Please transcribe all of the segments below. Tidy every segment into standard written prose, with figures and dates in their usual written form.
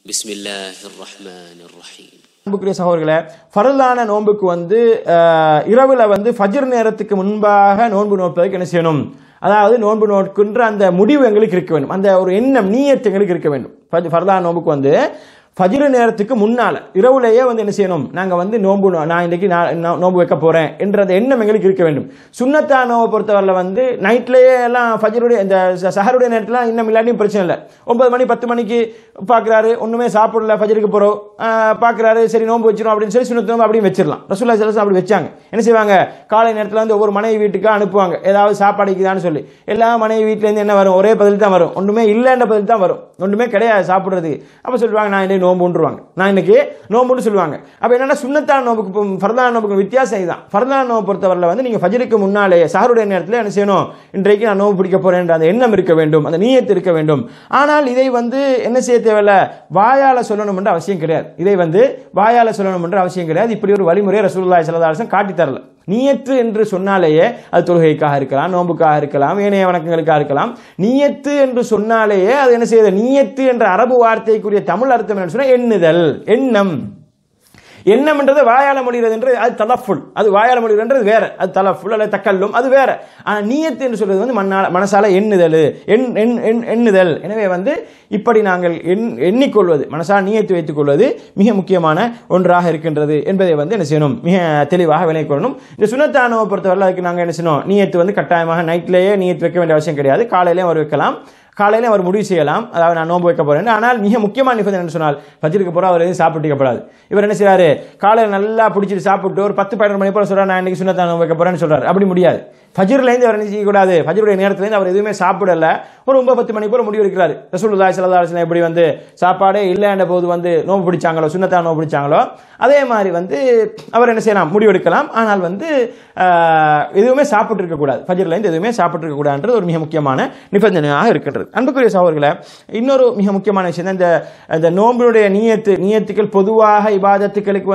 பிஸ்மில்லாஹிர் ரஹ்மானிர் ரஹீம். அன்புக்குரிய சகோதரர்களே, ஃபர்லான நோன்புக்கு இரவுல ஃபஜ்ர் நேரத்துக்கு முன்பாக நோன்பு நோட்பதற்கு என்ன செய்யணும்? அதாவது நோன்பு நோட்கின்ற அந்த முடிவு எங்களுக்கு இருக்க வேண்டும், அந்த ஒரு எண்ணம் நீயத் எங்களுக்கு இருக்க வேண்டும். ஃபர்லான நோன்புக்கு ஃபஜ்ர் நேரத்துக்கு முன்னால இரவுலேயே என்ன செய்யணும்? நாங்கள் நோன்பு நான் இன்றைக்கி நோன்பு வைக்க போகிறேன் என்ற எண்ணம் எங்களுக்கு இருக்க வேண்டும். சுன்னத்தா நோவை பொறுத்தவரையில் நைட்லேயே எல்லாம் ஃபஜ்ருடைய இந்த சஹருடைய நேரத்தில் இன்னும் இல்லாட்டியும் பிரச்சனை இல்லை. 9 மணி 10 மணிக்கு பார்க்குறாரு, ஒன்றுமே சாப்பிடல, ஃபஜ்ருக்கு போகிறோம் பார்க்குறாரு, சரி நோன்பு வச்சிடும் அப்படின்னு சொல்லி சுன்னத்து நோன்பு அப்படியும் வச்சிடலாம். ரசூலுல்லாஹி ஸல்லல்லாஹு அலைஹி வஸல்லம் அப்படி வச்சாங்க. என்ன செய்வாங்க? காலை நேரத்தில் ஒவ்வொரு மனைவி வீட்டுக்கு அனுப்புவாங்க, ஏதாவது சாப்பாடு இருக்குதான்னு சொல்லி. எல்லா மனைவி வீட்டிலேருந்து என்ன வரும்? ஒரே பதில் தான் வரும், ஒன்றுமே இல்லைன்ற பதில் தான் வரும், ஒன்றுமே கிடையாது சாப்பிட்றது. அப்போ சொல்லுவாங்க, நான் இன்னைக்கு நோம்புன்றுவாங்க, நான் இன்னைக்கு நோம்புன்னு சொல்லுவாங்க. அப்போ என்னன்னா சுன்னத்தான நோம்புக்கு ஃபர்லான நோம்புக்கு வித்தியாசம் இதுதான். ஃபர்லான நோம்பு பொறுத்தவரையில் நீங்கள் ஃபஜ்ருக்கு முன்னாலே சஹருடைய நேரத்தில் என்ன செய்யணும்? இன்றைக்கு நான் நோம்பு பிடிக்க போறேன் என்ற அந்த எண்ணம் இருக்க வேண்டும், அந்த நீயத் இருக்க வேண்டும். ஆனால் இதை என்ன செய்ய தேவையில்ல, வாயால சொல்லணும் என்ற அவசியம் கிடையாது. இதை வாயால சொல்லணும் என்ற அவசியம் கிடையாது. இப்படி ஒரு வழிமுறையை ரசூலுல்லாஹி ஸல்லல்லாஹு அலைஹி வஸல்லம் காட்டி தரல. நியத்து என்று சொன்னாலேயே அது தொழுகைக்காக இருக்கலாம், நோம்புக்காக இருக்கலாம், ஏனைய வணக்கங்களுக்காக இருக்கலாம். நியத்து என்று சொன்னாலேயே அது என்ன செய்யுது? நியத்து என்ற அரபு வார்த்தைக்குரிய தமிழ் அர்த்தம் என்ன சொன்னா எண்ணுதல், எண்ணம். எண்ணம் என்றது வாயால மொழிகிறது என்று அது தலஃபுல், அது வாயால மொழிகிறது வேற, அது தலஃபுல் அல்லது தக்கல்லும் அது வேற. ஆனால் நீயத்து என்று சொல்றது மனசால எண்ணுதல், எண்ணுதல். எனவே இப்படி நாங்கள் எண்ணிக்கொள்வது, மனசால நீயத்து வைத்துக் கொள்வது மிக முக்கியமான ஒன்றாக இருக்கின்றது என்பதை என்ன செய்யணும்? மிக தெளிவாக விளங்கிக் கொள்ளணும். இந்த சுன்னத்தானவை பொறுத்தவரை அதுக்கு நாங்கள் என்ன செய்யணும்? நீயத்து கட்டாயமாக நைட்லேயே நீயத்து வைக்க வேண்டிய அவசியம் கிடையாது, காலையிலேயே அவர் வைக்கலாம், காலையில அவர் முடிவு செய்யலாம், அதாவது நான் நோன்பு வைக்க போறேன். ஆனால் மிக முக்கியமான நிபந்தனை என்ன சொன்னால், ஃபஜ்ருக்கு போற அவர் எதுவும் சாப்பிட்டு இருக்கப்படாது. இவர் என்ன செய்யறாரு? காலையில் நல்லா பிடிச்சிட்டு சாப்பிட்டு ஒரு 10-12 மணி போல சொல்றாரு, நான் இன்னைக்கு சுன்னத்தான நோன்பு வைக்க போறேன்னு சொல்றாரு. அப்படி முடியாது. ஃபஜ்ர்லேருந்து அவர் என்ன செய்யக்கூடாது? ஃபஜ்ருடைய நேரத்துலேருந்து அவர் எதுவுமே சாப்பிடல, ஒரு 9-10 மணி போல முடிவு எடுக்கிறாரு. ரசூலுல்லாஹி ஸல்லல்லாஹு அலைஹி வஸல்லம் எப்படி சாப்பாடே இல்லைன்ற போது நோன்பு பிடிச்சாங்களோ, சுன்னத்தான நோன்பு பிடிச்சாங்களோ, அதே மாதிரி அவர் என்ன செய்யலாம்? முடிவு எடுக்கலாம். ஆனால் எதுவுமே சாப்பிட்டு இருக்கக்கூடாது, ஃபஜ்ர்லேருந்து எதுவுமே சாப்பிட்டு இருக்கக்கூடாதுன்றது ஒரு மிக முக்கியமான நிபந்தனையாக இருக்கின்றது. அன்புக்குரிய சகோதரர்களே, இன்னொரு மிக முக்கியமான விஷயம் தான் இந்த நோம்பினுடைய நியத்துக்கள் பொதுவாக இபாதத்துக்களுக்கு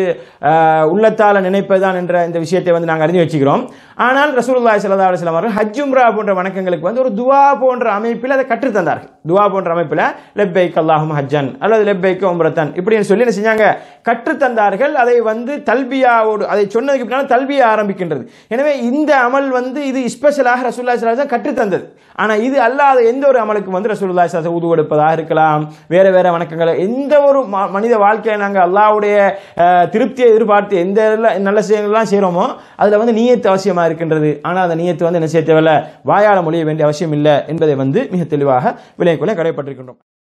உள்ளத்தால நினைப்பதுதான் என்ற இந்த விஷயத்தை நாங்கள் அறிந்து வச்சுக்கிறோம். ஆனால் ரசூலுல்லாஹி ஸல்லல்லாஹு அலைஹி வஸல்லம் அவர்கள் ஹஜ் உம்ரா போன்ற வணக்கங்களுக்கு ஒரு துவா போன்ற அமைப்பில் அதை கற்றுத்தந்தார்கள். துவா போன்ற அமைப்பில் லப்பைக் அல்லாஹும்ம ஹஜ்ஜன் அல்லது லப்பைக் உம்ரத்தன் இப்படின்னு சொல்லி என்ன செஞ்சாங்க? கற்றுத்தந்தார்கள். அதை தல்பியாவோடு, அதை சொன்னதுக்கு பின்னால் தல்பியா ஆரம்பிக்கின்றது. எனவே இந்த அமல் இது ஸ்பெஷலாக ரசூலுல்லாஹி ஸல்லல்லாஹு அலைஹி வஸல்லம் கற்றுத்தந்தது. ஆனால் இது அல்லாத எந்த ஒரு அமலுக்கு ரசூலுல்லாஹி ஸல்லல்லாஹு அலைஹி வஸல்லம் உது கொடுப்பதாக இருக்கலாம், வேற வேற வணக்கங்களை, எந்த ஒரு மனித வாழ்க்கையில நாங்கள் அல்லாஹ்வுடைய திருப்தியை எதிர்பார்த்து எந்த நல்ல விஷயங்கள்லாம் செய்கிறோமோ அதில் நீயத்து அவசியமாக இருக்கின்றது. ஆனால் அந்த நீயத்து என்ன செய்ய தேவையில்லை, வாயால மொழிய வேண்டிய அவசியம் இல்லை என்பதை மிக தெளிவாக விளங்கிக் கொள்ள கடைப்பட்டிருக்கின்றோம்.